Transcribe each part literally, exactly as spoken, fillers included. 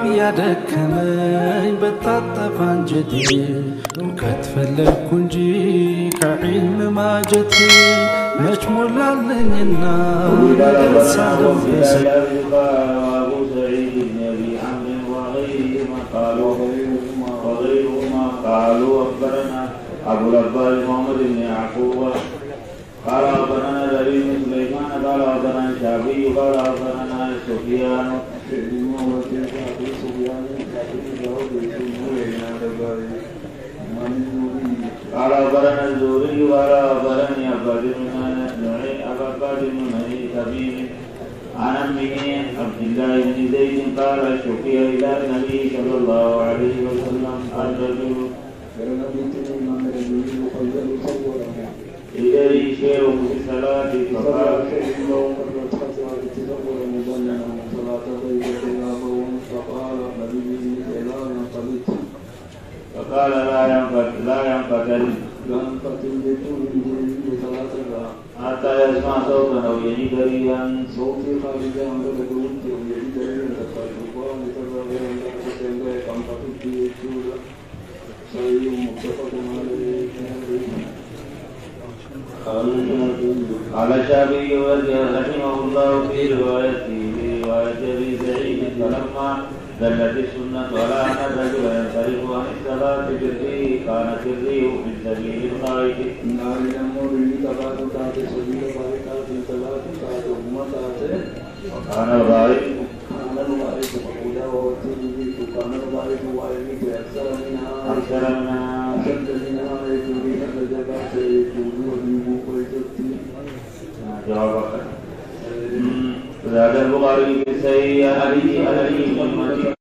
በራብ ያደከመኝ በታጠፋ አንጀቴ እውቀት ፈለግኩ እንጂ ከዒልም ማጀቴ መች ሞላለኝና ደርሳለሁ በሰ قالوا أخبرنا أبو العباس محمد بن يعقوب قال أخبرنا زريع بن سليمان قال أخبرنا الشافعي قال أخبرنا سفيان قال أخبرنا الزهري قال أخبرني أبا بكر بن تميم عن أمه عبد الله بن زيد قال شكي إلى النبي صلى الله عليه وسلم الرجل إليه شيء في الصلاة فقال فقال لا ينقتل لا ينقتل حتى يسمع صوتا أو يجد ريحا صوت خارجا عن البيت أو يجد ريحا فالقرآن تبرر قال الشافعي رحمه الله في روايته في رواية أبي سعيد فلما دلت السنة على أن الرجل ينصرف عن الصلاة بالريح كانت الريح من سبيل الخارج وكان الغائب أكثر منها جواب زاد البخاري في صحيح علي علي محمد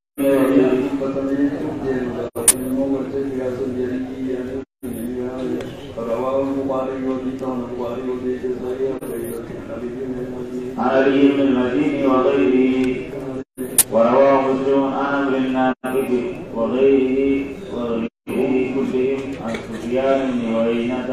عن علي بن المديني وغيره ورواه مسلم عن عمرو الناقد وغيره وغيره كلهم عن سفيان بن عيينة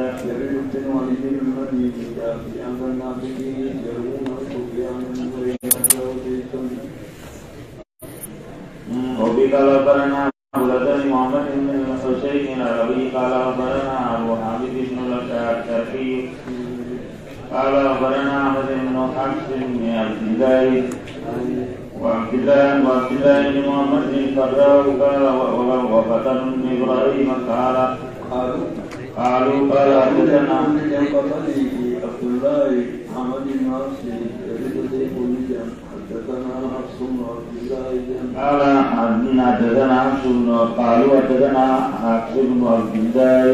وفي قال أخبرنا أبو محمد بن الحسين العربي قال أخبرنا أبو حامد بن الشرقي قال أخبرنا أحمد بن حفص بن عبد الله وعبد الله وعبد الله بن محمد بن الفراء قال وفتن بن إبراهيم قال قالوا قال حدثنا عبد الله محمد بن حفص حدثنا حفص بن عبد الله قال حدثنا حفص بن قالوا حدثنا حفص بن عبد الله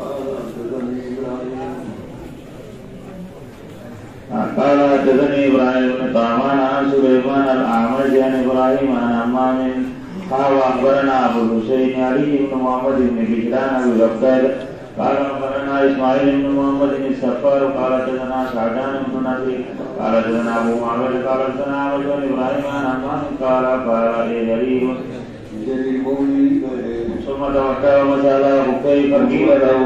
قال حدثني إبراهيم بن طعمان عن سليمان الأعمش عن إبراهيم عن همام قال أخبرنا أبو الحسين علي بن محمد بن بشران أبو الأبدال قال أخبرنا إسماعيل بن محمد بن السفار قال حدثنا سعدان بن نصير قال حدثنا أبو معبد قال حدثنا عبد بن إبراهيم عن همام قال قال لي جرير ثم توكل وسأله كيف قيل له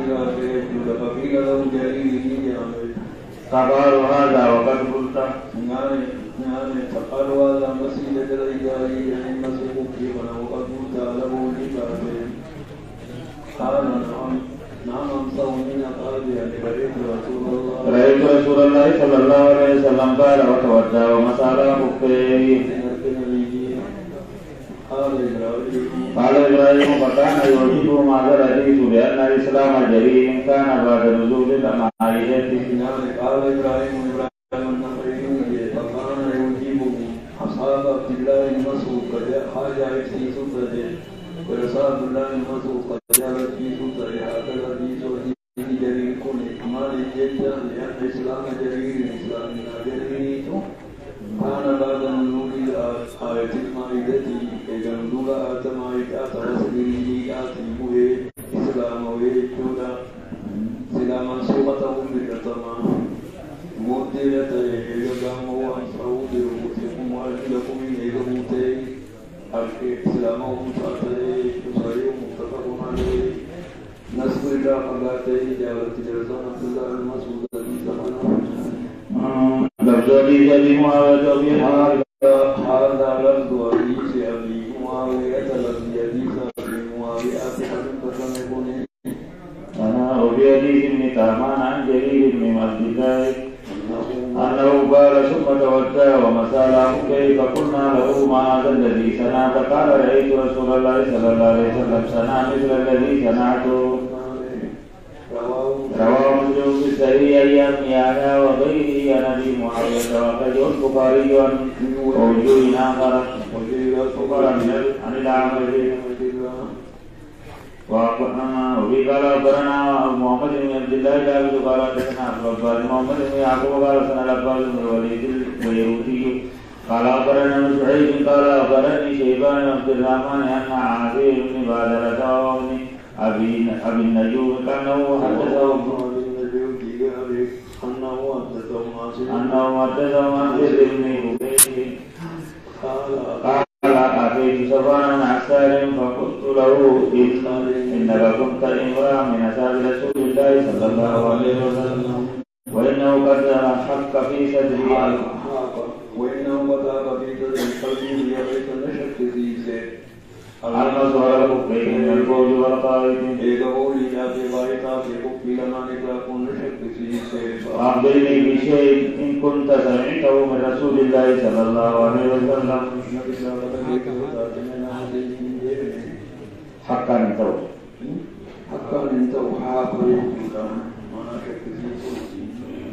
فقال هذا وقد قلت نعم نعم فقال هذا مسجد الرجال يعني مسجد كبر وقد قلت له لكافر قال نعم نعم صومنا قال يعني رأيت رسول الله رأيت رسول الله صلى الله عليه وسلم قال وتودع ومسال خفيه قال إبراهيم فكان يعجبه هذا الحديث لأن الإسلام جريء كان بعد نزول الأمائية قال إبراهيم إبراهيم النخعي فكان يعجبه أصحاب عبد الله بن مسعود قد حاجة في سلطته ورسول عبد الله بن مسعود قد جاءت في سلطته هكذا في سلطته جريء كل أمال جدا لأن الإسلام جريء الإسلام جريء كان بعد نزول آية المائدة إذا نزول آية المائدة وسبيله آتيه إسلام ويجودا سلاما سوقتهم بالتمام مدينة يجام وأنصروا برؤوسكم وأرجلكم إلى موتين الإسلام ومساعدته يسارع متفق عليه نسب الله قبلته جاءت جرسان عبد الله المسعود في زمانه لفظ أبي معاوية أبي هذا لفظ أبي أبي وفي حديث ابن تهمان عن جرير بن عبد الله أنه قال ثم توجه ومسأله كيف قلنا له ما هذا الذي صنعت قال رأيت رسول الله صلى الله عليه وسلم صنع مثل الذي صنعته. رواه مسلم في الصحيح أيام يحيى وغيره عن أبي معاوية وأخرجه البخاري عن وجوه آخر عن الأعمش وفي قال أخبرنا محمد بن عبد الله العابد قال حدثنا عبد محمد بن يعقوب قال سنة العباس بن الوليد البيروتي قال أخبرنا سعيد قال أخبرني شيبان بن عبد الرحمن أن عاصم بن بادرة وابن أبي أبي النجوم كأنه حدثهم أنه حدثهم عن زيد بن عبيد قال أتيت صفوان بن عسال فقلت له إنك كنت امرأ من أصحاب رسول الله صلى الله عليه وسلم وإنه قد حق في صدري وإنه قد حق في صدري ليس نشك في سير المصور الكفين من الفوز والقائد إذا لي في غاية في كفي لما نكون نشك في سير أخبرني بشيء إن كنت سمعته من رسول الله صلى الله عليه وسلم حقا انتو حقا انتو حقا انتو ما نشك في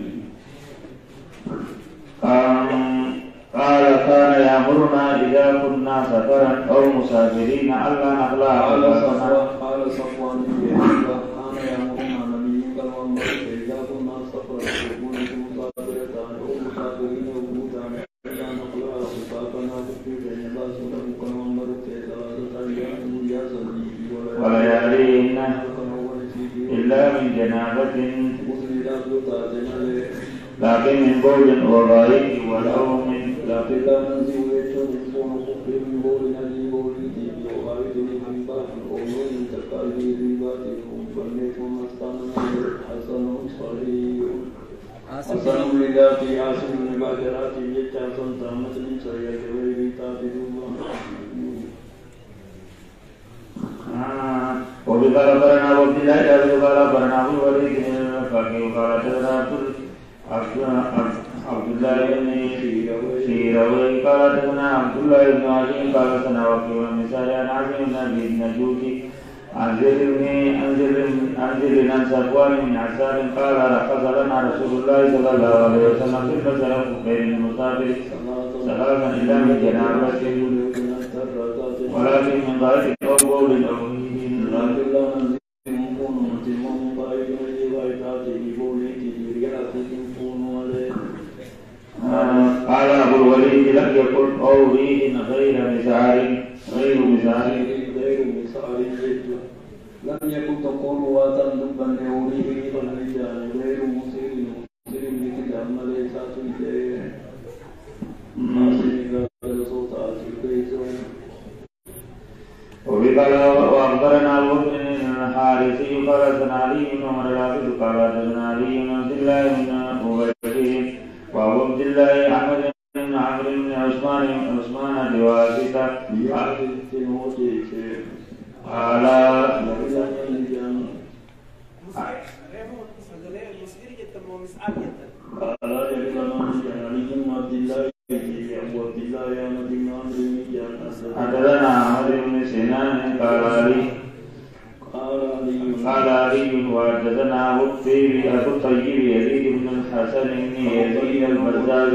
قال كان يأمرنا إذا كنا سفرا أو مسافرين ألا نخلع قال صفوان كان يأمرنا نبي كالوان إذا كنا سفرا أو مسافرين أو مسافرين ألا نخلع فكنا كفر الناس له كالوان ولياليهن إلا من جنابة لكن من بول وغائب ولو من لكن لا ننزل ويتشون خفر من بول نزل بول تيب وغائب من باب ومن تقالي ريبات فليكن مستانا حسن صحيح حسن لذاتي عاصم من بعدرات يجعصا تامة من سرية ويبيتات وبقال أخبرنا وعبد الله قال أخبرنا أبو الوليد بن الفقيه قال حدثنا عبد الله بن شيروي قال حدثنا عبد الله بن علي قال سنا وكيع بن مسعود عن عاصم بن أبي النجوشي عن زيد بن عن زيد بن صفوان بن عسال قال رخص لنا رسول الله صلى الله عليه وسلم في المسألة بين المسافر ثلاثا إلا من جنابة ولكن من غائب أو بول أو قال أبو الوليد لم يكن أو ريح غير مسعار غير مسعار غير مسعار لم يكن تقول وتندب لأوليه فالرجال غير مسير مسير مثل أما ليس تنتهي وبقال وأخبرنا أبو بكر الحارثي قال حدثنا علي بن عمر الحافظ قال حدثنا علي بن عبد الله بن عبيد وأبو عبد الله أحمد بن عمرو بن عثمان بن عثمان بواسطة قال حدثنا أحمد بن سنان قال علي قال علي وحدثنا أبو الطيب أبو الطيب يزيد بن الحسن بن يزيد البزاز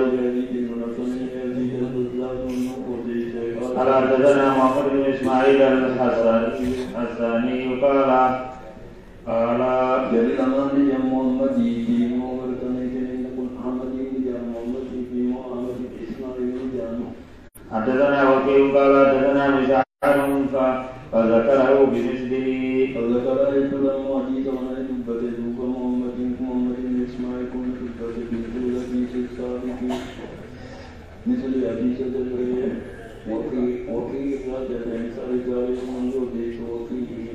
قال حدثنا محمد بن إسماعيل الحساني قال قال جل أمامي يا محمد في محمد كنيسة محمد يا محمد في محمد إسماعيل يا حدثنا وكيع قال حدثنا مسعر فذكره بمثله فذكر رجلا وحديثا عن جبته كمحمد محمد إسماعيل كن جبته مثل حديث الصادق مثل حديث الزبير وكيع وكيع رجل إنسان جاري من جبته وكيع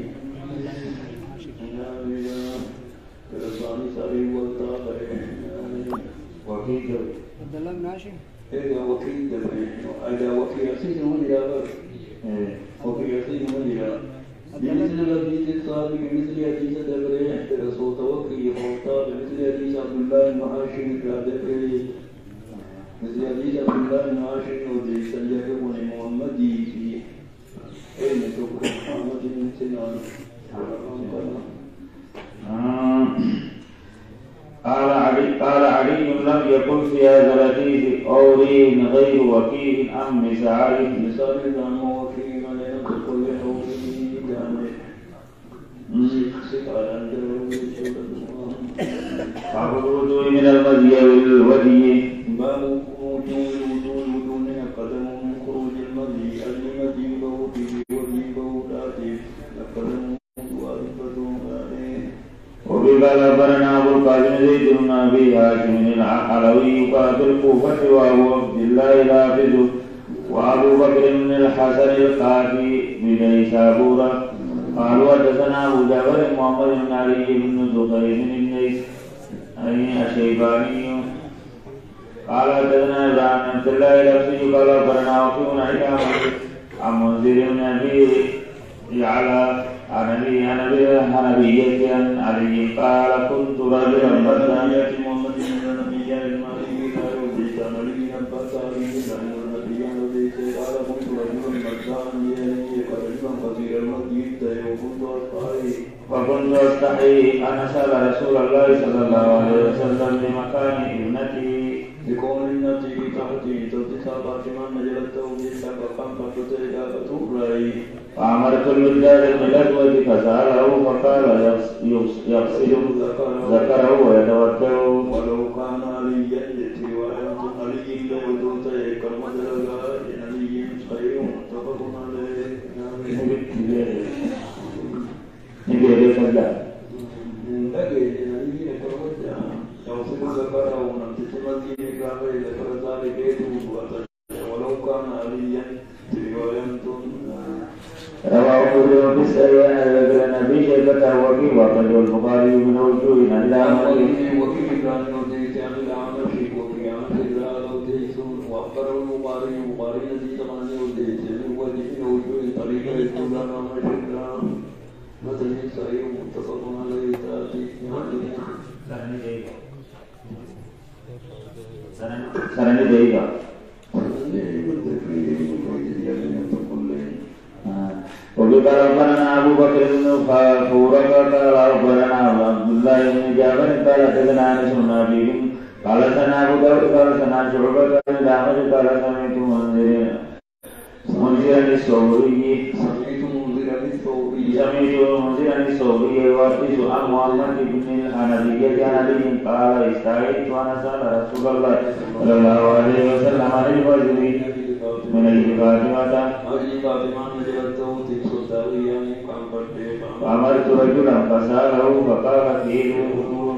الثاني ساري والتابع وكيع عبد الله بن هاشم إذا وكيل إذا وكيل سيد من يابر وكيل سيد من يابر بمثل الحديث الاتصال بمثل حديث دبرين احترس وتوكي خوطا بمثل حديث عبد الله بن عاشر كادبري مثل حديث عبد الله بن عاشر ودي سنجرون محمدي في أين تكون محمد بن سنان قال علي قال علي لم يكن في هذا الحديث قولين غير وكيل أم مسعر مثال عن وكيل لم تقل له به جامع باب الوضوء من المذي والودي باب خروج الوضوء الوضوء من قدم من خروج المذي المذي بوته وذي بولاته القدم وألفته وبقال أخبرنا أبو القاسم زيد بن أبي هاشم العلوي قاتل الكوفة وأبو عبد الله الحافظ وأبو بكر بن الحسن القاضي بنيسابور قالوا حدثنا أبو جعفر محمد بن علي بن زهير بن الشيباني قال حدثنا إبراهيم بن عبد الله الأبسي قال أخبرنا وكيع بن عياض عن منذر بن أبي يعلى عن أبي حنبية عن علي قال كنت رجلا بداية محمد بن النبي المالكي قال وزيت عن علي عباس علي عن النبي عن وزيت قال كنت رجلا مدعا لي قريبا كثير المدينة وكنت أستحي وكنت أستحي أن أسأل رسول الله صلى الله عليه وسلم لمكان ابنتي لكون ابنتي تحتي تلتسع فاطمة نجلته بإلا فقام فتتيها فتغري فأمرت الولدان بالأسود فسأله فقال يغسل ذكره ويتوكل ولو كان عليا يأتي وأنت علي لودوت كالمدرجة علي خير متفق عليه نبي كذا لكن علي كالمدرجة يغسل ذكره ونمتت مدين كافي ذكر ذلك ولو كان عليا وأنت رواه مسلم في السيئة ذكر النبي شيبة وكيع وأخرجه البخاري من وجوه إلا وكيع كان وديت عن الأعمش وكيع عن الرجال وديت وأخبره البخاري البخاري الذي تقنني وديت من وجه وجوه طريقة يقول عن الأعمش مثل صحيح متفق عليه تأتي سرني ديغا وبقال أخبرنا أبو بكر بن فورة قال أخبرنا عبد الله بن جابر قال حدثنا أنس بن أبي قال سمع أبو داود قال سمع شعبة بن الأعمش قال سمعت منذرا الثوري سمعت منذرا الثوري سمعت منذرا الثوري يحدث عن محمد بن الحنفية عن علي قال استعيذت وأنا سأل رسول الله صلى الله عليه وسلم عن الفجر من الفاتحة فأمرت رجلا فسأله فقال فيه الوضوء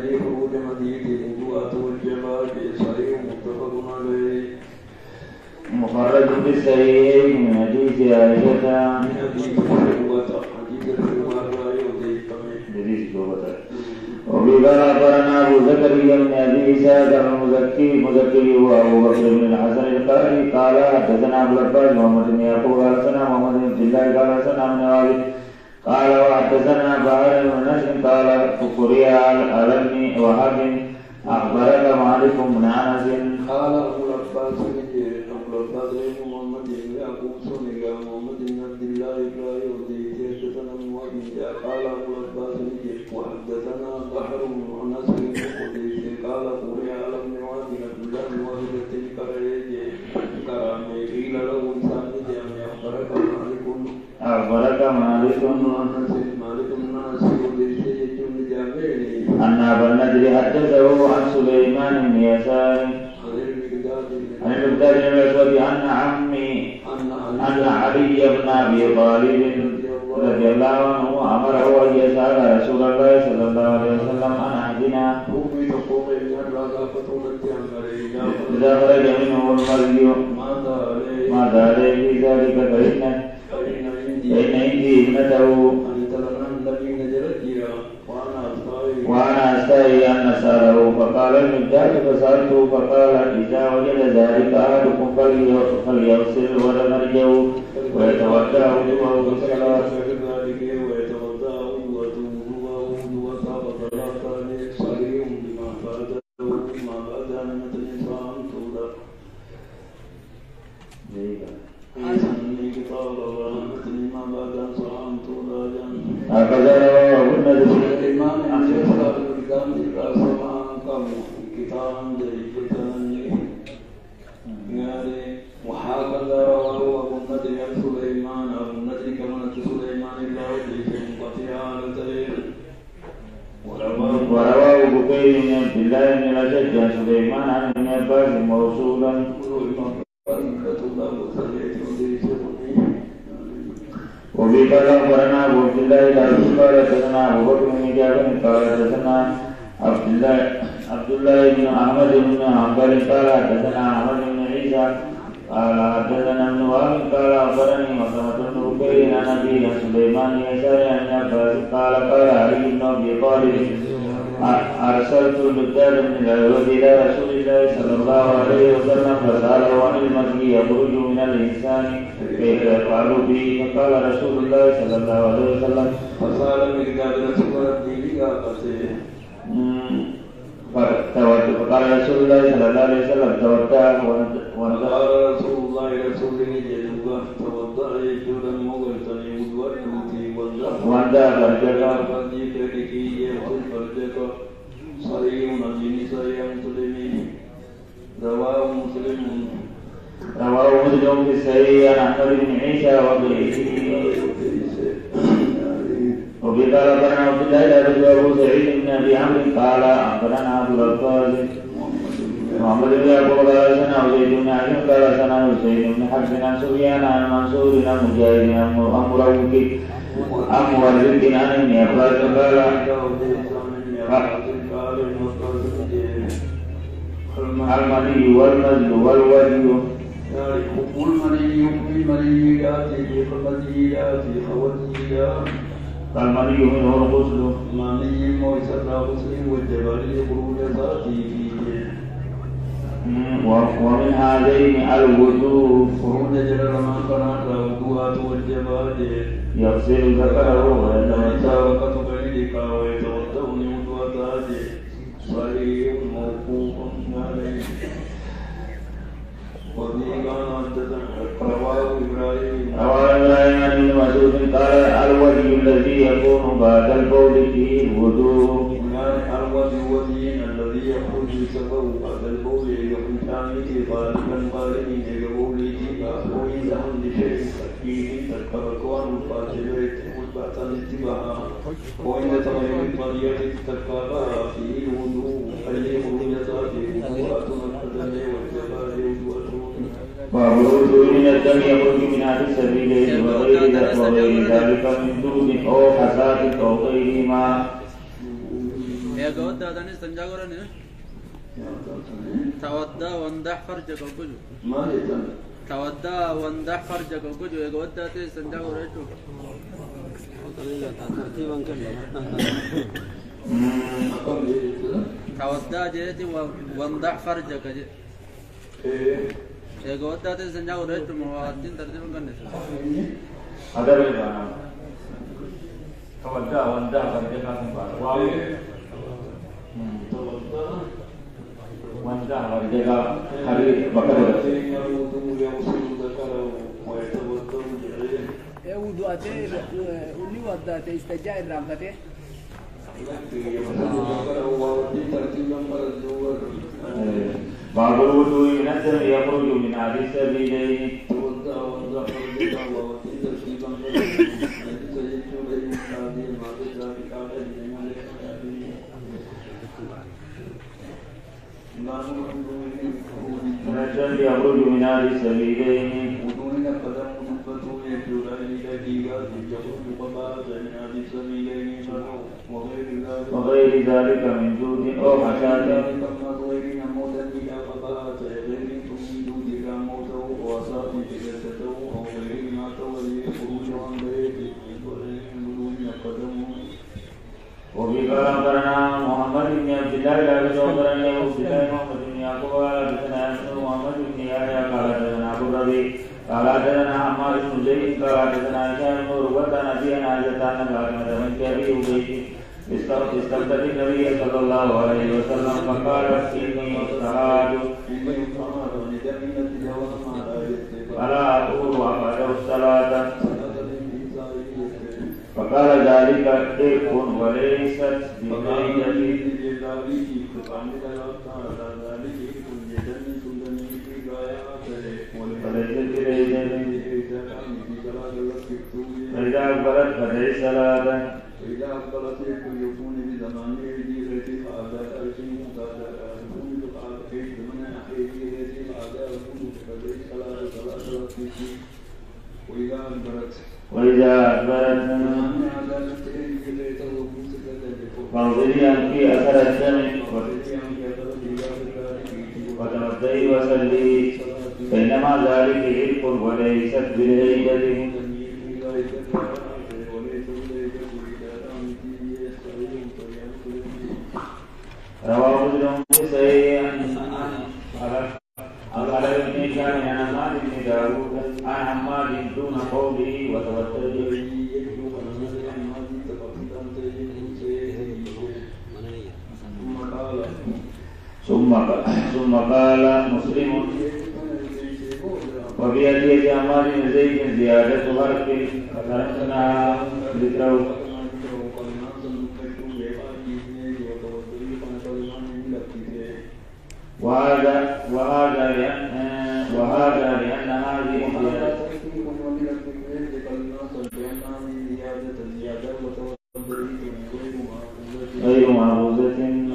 مخرج في الصحيح من حديث عائشة وبقال أخبرنا أبو زكريا بن أبي إسحاق المزكي مزكي وأبو بكر بن الحسن القاري قال حدثنا أبو العباس محمد بن يعقوب قال حدثنا محمد بن عبد الله قال حدثنا ابن والد قال وحدثنا بهر بن نصر قال قرئ على ابن وهب أخبرك مالك بن أنس قال أبو العباس أبو العباس محمد بن يعقوب سنة محمد بن عبد الله قال حدثنا ابن وهب قال أبو العباس وحدثنا بحر بن نصر قال قرئ على ابن وهب عبد الله بن وهب كرامه قيل له إنسان جامع أخبرك مالك أخبرك مالك مالك بن ناصر أن أبا النضر حدثه عن سليمان بن يسار عن المقداد بن الأسود أن عمي أن علي بن أبي طالب رضي الله عنه أمره أن يسأل رسول الله صلى الله عليه وسلم عن عهدنا إذا خرج منه المرء ماذا عليه في ذلك فإن فإن عندي ابنته وأنا أستحي أن أسأله فقال المقداد فسألته فقال إذا وجد ذلك أحدكم فليغسل ولمرجه ويتوضأ وضوءه بالصلاة هكذا رواه النبي الإمام عن يسار الإسلام إلى سماء قام كتاب جيد يعني وهكذا رواه أبو النضر عن سليمان أبو النضر كما سليمان الله وجيش قطيع على التاريخ ورواه بكير بن عبد الله بن الأشج عن سليمان عن ابن عباس موصولا وفي قال أخبرنا أبو عبد الله الأشج قال حدثنا أبو بكر بن جابر قال حدثنا عبد الله عبد الله بن أحمد بن حنبل قال حدثنا أحمد بن عيسى قال حدثنا ابن وهب قال أخبرني مسلمة بن بكير عن أبي سليمان يسار عن عباس قال قال علي بن أبي طالب أرسلت المقداد بن الأسود إلى رسول الله صلى الله عليه وسلم فسأله عن المسجد يخرج من الإنسان كيف يفعل به فقال رسول الله صلى الله عليه وسلم فسأل المقداد رسول الله فقال رسول الله صلى الله عليه وسلم توضأ وقال رسول الله رسوله جلوه توضأ يجودا مغلطني وضوء واندا فرجك فردي كريكي يقول فرجك صريح نجيني صريح مسلمين رواه مسلم رواه مسلم في الصحيح عن أحمد بن عيسى وغيره وفي قال أخبرنا عبد الله بن أبو سعيد بن أبي عمرو قال أخبرنا أبو الألفاظ محمد بن أبو قال سنا زيد بن علي قال سنا زيد بن حسن عن سفيان عن منصور عن مجاهد عن مروك عن مورد عن ابن عباس قال المني والمزل والودي حب المني بالمني ياتي بالمني ياتي خوتي المني منه الغسل مني موسى غسل والجبل خروج ذاتي فيه ومن هذين الوضوء خروج جبل ما قرأت الوضوءات والجبال يغسل ذكره ويتوضأ وقت بيدك ويتوضأ لوضوء ذاته صحيح موقوف عليه وفي قال رواه إبراهيم رواه إبراهيم عن ابن مسعود قال الودي الذي يكون بعد البول فيه الوضوء الودي الذي يخرج بسببه بعد البول يكون حامله غالبا غالبا يقول وإذا عند شيء فيه تذكر أكوان الفاتحة والبعث الاتباع وإن تغير الطريقة تذكرها فيه الوضوء أي خروج ذاته وضوءات القدم والجبال وضوء باب الوضوء من الدم يخرج من أحد السبيلين وغير ذلك من دود أو حساد أو غيرهما. संजा करो ने तवद्दा वंदह फर्ज को कुछ ما يتم तवद्दा वंदह फर्ज को कुछ एक वद्दा ते संजा करो तो तवद्दा जेती वंदह फर्ज का जे एक वद्दा ते संजा करो तो मुवातिन तर्जुमा करने से अदर में जाना तवद्दा वंदह फर्ज का संबार वाव वंदा वर्जेगा हरी बकरे ए वुदुआते उन्नी वदाते इस्तिजा इरामते बाबुल वुदु नजर यखरुज मिन आदि सबिलैन नजर यखरुज मिन आदि सबिलैन وضوء قدم فتو يجوز إلى ديغا يخرج قباء من هذه السبيلين وغير ذلك وغير ذلك من جود أو حشاد كما غير موت إلى قباء غير من جود إلى موته وأصاب جلسته أو غير ما تولي خروج عن بيته وغير وضوء قدم وفي قال أخبرنا محمد بن عبد الله لا أخبرني أبو سفيان محمد بن يعقوب قال حدثنا محمد بن يحيى قال حدثنا أبو الربيع قال حدثنا عمار بن زيد قال حدثنا هشام بن عروة عن أبي عائشة أن فاطمة بنت أبي أبي استفتت النبي صلى الله عليه وسلم فقالت إني أستحاض فلا أطول وأفعله الصلاة فقال ذلك إرك وليست بميتة فإذا أقبلت فليس صلاة وإذا أقبلت يكون بزمان الهجرة فأدى أرسل مقادرة يكون بقال كيف من الهجرة فأدى أرسل فليس صلاة صلاة ركعتين وإذا أقبلت وإذا أقبلت فانظري أنك أثر الدم وتمضي وسلي فإنما ذلك إرك وليست بالهيبة. رواه مسلم بصحيح قال ابن كان عن عماد بن داود عن عماد دون قوله وتوتر ثم ثم قال مسلم وفي حديث عماد بن زيد زيادة فرق فتركنا ذكره وهذا وهذا لأن وهذا لأن هذه غير معروضة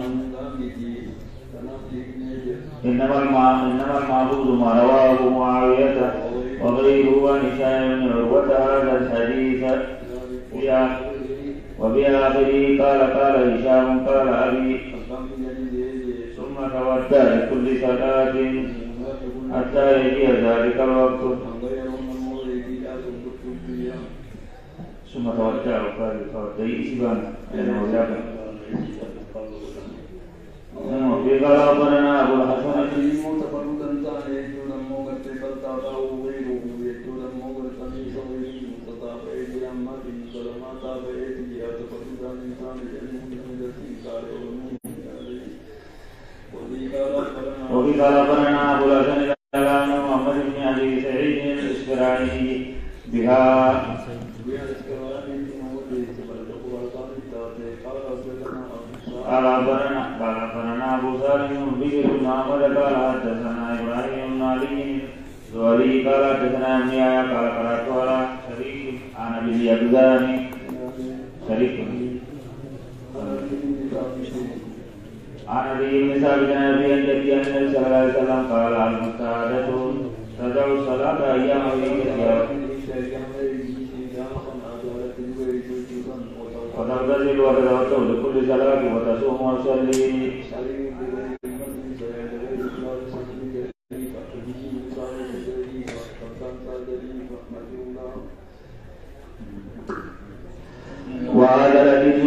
إنما إنما المعروض ما رواه معاوية وغيره عن هشام بن عروة هذا الحديث وفي آخره قال قال هشام قال أبي ثم تودع لكل صلاة حتى يجي ذلك الوقت ثم تودع وقال تودع إسبان أنا وجاك وفي قال أخبرنا أبو الحسن وفي قال أخبرنا أبو الحسن محمد بن أبي سعيد الإسفرايني بها قال أخبرنا قال أخبرنا أبو سالم بشر بن محمد قال حدثنا إبراهيم بن علي الزهري قال حدثنا ابن يحيى قال قرأت على شريك عن أبي اليقظان شريك عن أبي بن ثابت عن أبي النبي أن النبي صلى الله عليه وسلم قال المستعادة تدع الصلاة أيام عيدها وتغتسل وتتوضأ لكل صلاة وتصوم وتصلي وهذا الحديث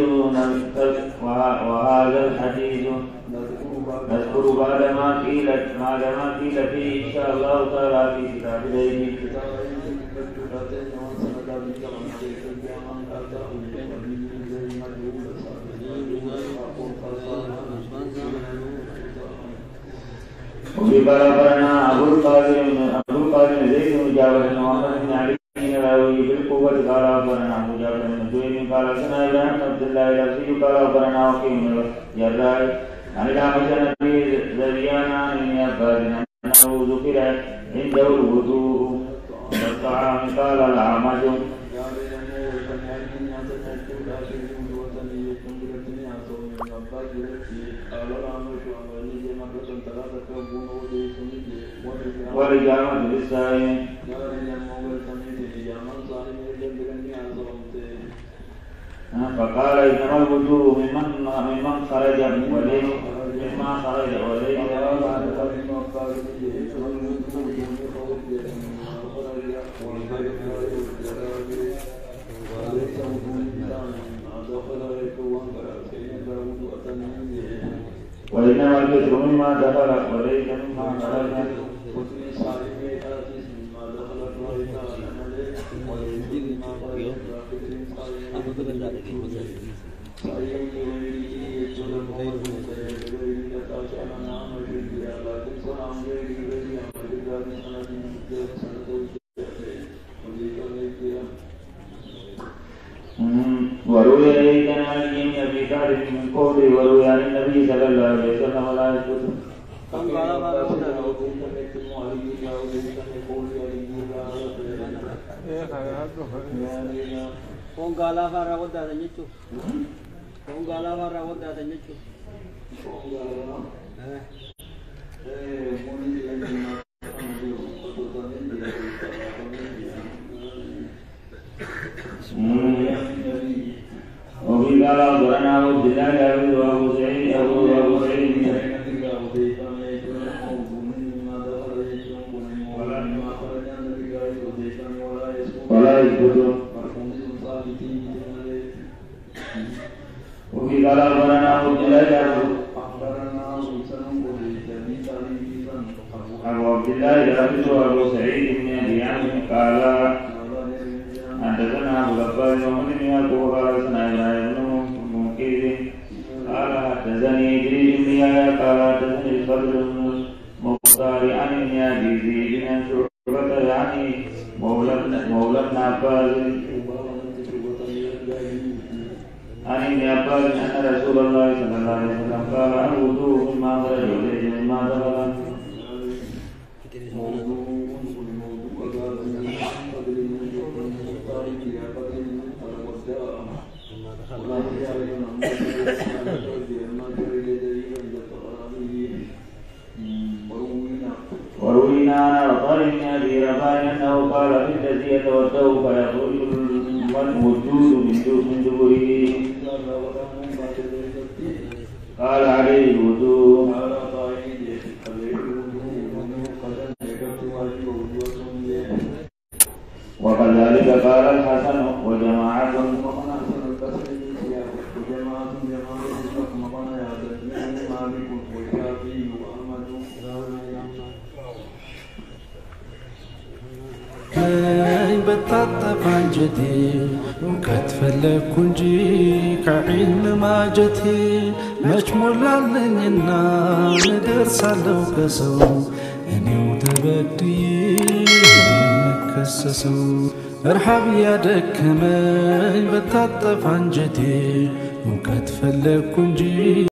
وهذا الحديث نذكر بعد ما قيل بعد ما قيل فيه إن شاء الله تعالى في كتاب العيد. وفي بلغنا أبو القاسم أبو القاسم زيد بن جابر بن محمد بن علي بن راوي بالقوة قال أخبرنا أبو جابر بن زيد قال سنا إبراهيم بن عبد الله الأسدي قال أخبرنا وكيع بن الجراح عن الأعمش عن أبي زريان عن ابن عباس أنه ذكر عنده الوضوء من الطعام قال الأعمش والإجامة للسائل فقال إنما الوضوء ممن ممن خرج وليس مما خرج وليس وإنما الفطر مما دخل وليس مما خرج خير من قولي وروي عن النبي صلى الله عليه وسلم ولا يثبت. Kung gala para ko dada nicho. Kung gala para ko dada nicho. وفي قال أخبرنا أبو الدجاج أبو سعيد أبو أبو سعيد ولا يثبت. وفي قال أخبرنا أبو الدجاج أبو عبد الله أبو سعيد بن أبي عامر قال حدثنا أبو بكر ومن يقول قال حدثنا ابن منكر قال حدثني إدريس بن يحيى قال حدثني الفضل بن المختار عن ابن أبي ذئب عن شعبة عن مولى مولى ابن عباس عن ابن عباس أن رسول الله صلى الله عليه وسلم قال الوضوء مما خرج إليه مما دخل. وروينا عن عطاء بن ابي رباح انه قال في الذي يتوضا فيخرج الوجود من دبره قال عليه الوضوء. وكذلك قال الحسن وجماعة بتطف አንጀቴ ከትፈለኩ እንጂ ከዒልም ማጀቴ መች ሞላለኝና እደርሳለሁ ከሰው እኔው ተበድዬ መከሰሰው እርሃብ ያደከመኝ በታጠፍ አንጀቴ ከትፈለኩ እንጂ